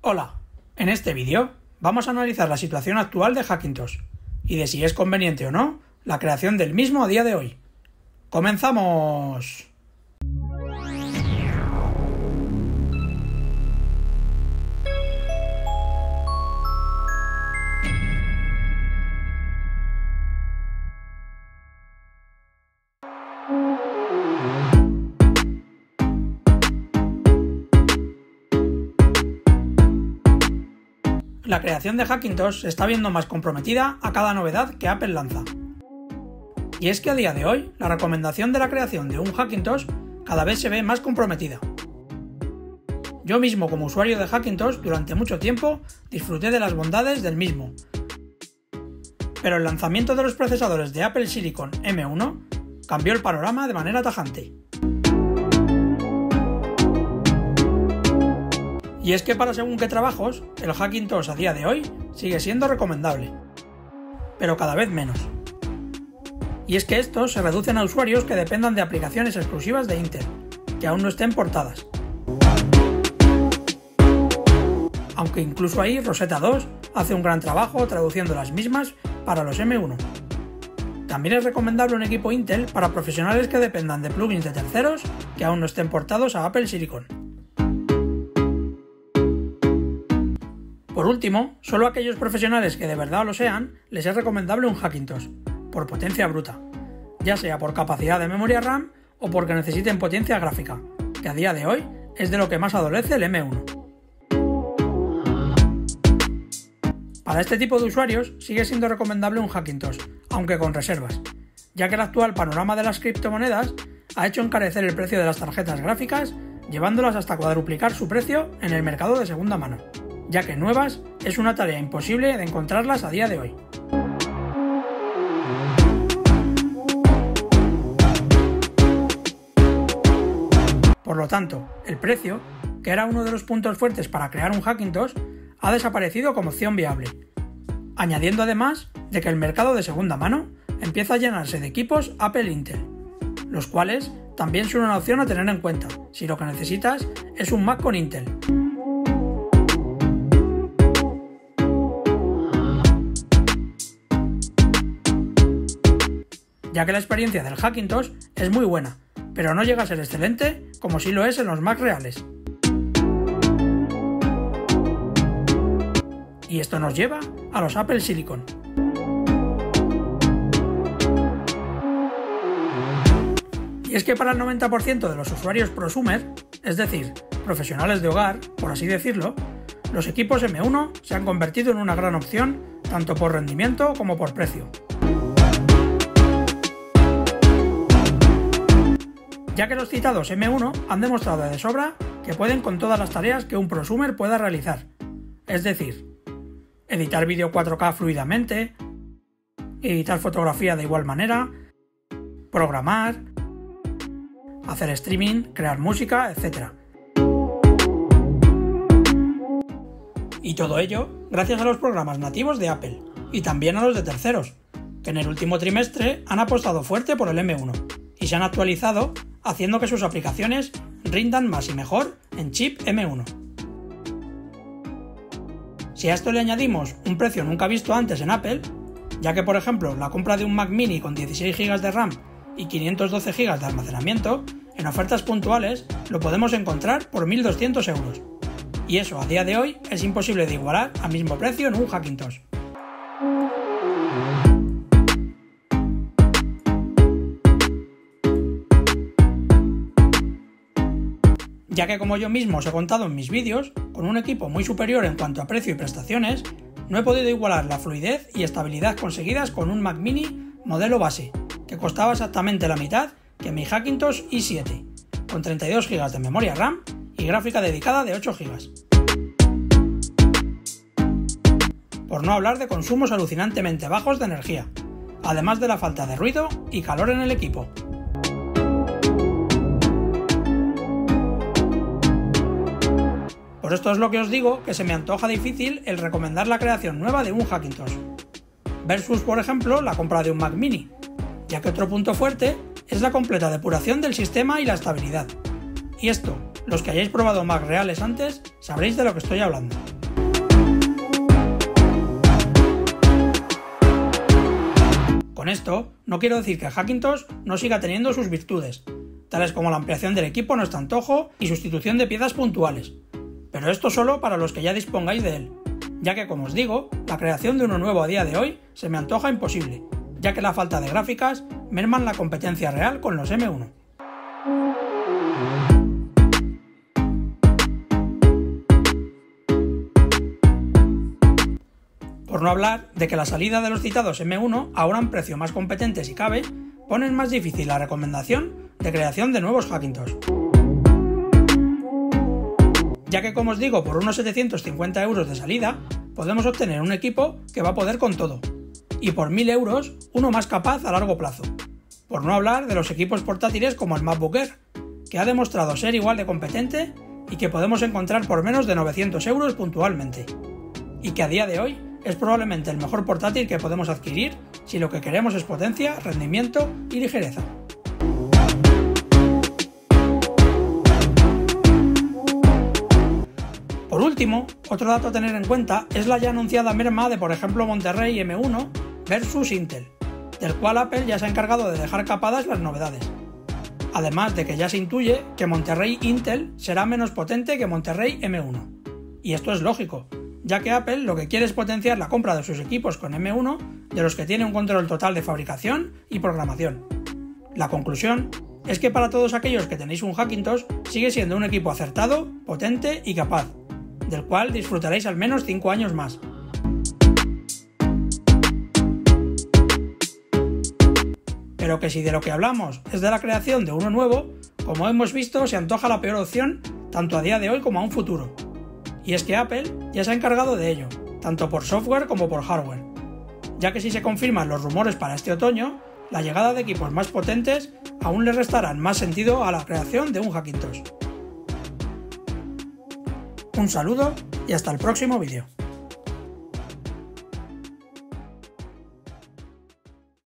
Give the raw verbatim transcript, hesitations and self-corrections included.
Hola, en este vídeo vamos a analizar la situación actual de Hackintosh y de si es conveniente o no la creación del mismo a día de hoy. ¡Comenzamos! La creación de Hackintosh se está viendo más comprometida a cada novedad que Apple lanza. Y es que a día de hoy, la recomendación de la creación de un Hackintosh cada vez se ve más comprometida. Yo mismo, como usuario de Hackintosh, durante mucho tiempo disfruté de las bondades del mismo. Pero el lanzamiento de los procesadores de Apple Silicon M uno cambió el panorama de manera tajante. Y es que para según qué trabajos, el Hackintosh a día de hoy sigue siendo recomendable, pero cada vez menos. Y es que estos se reducen a usuarios que dependan de aplicaciones exclusivas de Intel, que aún no estén portadas. Aunque incluso ahí Rosetta dos hace un gran trabajo traduciendo las mismas para los M uno. También es recomendable un equipo Intel para profesionales que dependan de plugins de terceros que aún no estén portados a Apple Silicon. Por último, solo a aquellos profesionales que de verdad lo sean, les es recomendable un Hackintosh, por potencia bruta, ya sea por capacidad de memoria RAM o porque necesiten potencia gráfica, que a día de hoy es de lo que más adolece el M uno. Para este tipo de usuarios sigue siendo recomendable un Hackintosh, aunque con reservas, ya que el actual panorama de las criptomonedas ha hecho encarecer el precio de las tarjetas gráficas, llevándolas hasta cuadruplicar su precio en el mercado de segunda mano, ya que nuevas es una tarea imposible de encontrarlas a día de hoy. Por lo tanto, el precio, que era uno de los puntos fuertes para crear un Hackintosh, ha desaparecido como opción viable, añadiendo además de que el mercado de segunda mano empieza a llenarse de equipos Apple Intel, los cuales también son una opción a tener en cuenta si lo que necesitas es un Mac con Intel. Ya que la experiencia del Hackintosh es muy buena, pero no llega a ser excelente como sí lo es en los Mac reales. Y esto nos lleva a los Apple Silicon. Y es que para el noventa por ciento de los usuarios prosumer, es decir, profesionales de hogar, por así decirlo, los equipos M uno se han convertido en una gran opción tanto por rendimiento como por precio. Ya que los citados M uno han demostrado de sobra que pueden con todas las tareas que un prosumer pueda realizar, es decir, editar vídeo cuatro K fluidamente, editar fotografía de igual manera, programar, hacer streaming, crear música, etcétera. Y todo ello gracias a los programas nativos de Apple y también a los de terceros, que en el último trimestre han apostado fuerte por el M uno y se han actualizado, haciendo que sus aplicaciones rindan más y mejor en chip M uno. Si a esto le añadimos un precio nunca visto antes en Apple, ya que por ejemplo la compra de un Mac Mini con dieciséis gigas de RAM y quinientos doce gigas de almacenamiento, en ofertas puntuales lo podemos encontrar por mil doscientos euros. Y eso a día de hoy es imposible de igualar al mismo precio en un Hackintosh. Ya que como yo mismo os he contado en mis vídeos, con un equipo muy superior en cuanto a precio y prestaciones, no he podido igualar la fluidez y estabilidad conseguidas con un Mac Mini modelo base, que costaba exactamente la mitad que mi Hackintosh i siete, con treinta y dos gigas de memoria RAM y gráfica dedicada de ocho gigas. Por no hablar de consumos alucinantemente bajos de energía, además de la falta de ruido y calor en el equipo. Por esto es lo que os digo que se me antoja difícil el recomendar la creación nueva de un Hackintosh, versus por ejemplo la compra de un Mac Mini, ya que otro punto fuerte es la completa depuración del sistema y la estabilidad, Y esto, los que hayáis probado Macs reales antes, sabréis de lo que estoy hablando. Con esto, no quiero decir que Hackintosh no siga teniendo sus virtudes, tales como la ampliación del equipo a nuestro antojo y sustitución de piezas puntuales, pero esto solo para los que ya dispongáis de él, ya que, como os digo, la creación de uno nuevo a día de hoy se me antoja imposible, ya que la falta de gráficas merman la competencia real con los eme uno. Por no hablar de que la salida de los citados eme uno a un precio más competente si cabe, ponen más difícil la recomendación de creación de nuevos Hackintosh. Ya que, como os digo, por unos setecientos cincuenta euros de salida, podemos obtener un equipo que va a poder con todo, y por mil euros uno más capaz a largo plazo. Por no hablar de los equipos portátiles como el MacBook Air, que ha demostrado ser igual de competente y que podemos encontrar por menos de novecientos euros puntualmente, y que a día de hoy es probablemente el mejor portátil que podemos adquirir si lo que queremos es potencia, rendimiento y ligereza. Por último, otro dato a tener en cuenta es la ya anunciada merma de, por ejemplo, Monterrey eme uno versus Intel, del cual Apple ya se ha encargado de dejar capadas las novedades. Además de que ya se intuye que Monterrey Intel será menos potente que Monterrey eme uno. Y esto es lógico, ya que Apple lo que quiere es potenciar la compra de sus equipos con eme uno de los que tiene un control total de fabricación y programación. La conclusión es que para todos aquellos que tenéis un Hackintosh sigue siendo un equipo acertado, potente y capaz, del cual disfrutaréis al menos cinco años más. Pero que si de lo que hablamos es de la creación de uno nuevo, como hemos visto, se antoja la peor opción tanto a día de hoy como a un futuro. Y es que Apple ya se ha encargado de ello, tanto por software como por hardware, ya que si se confirman los rumores para este otoño, la llegada de equipos más potentes aún le restarán más sentido a la creación de un Hackintosh. Un saludo y hasta el próximo vídeo.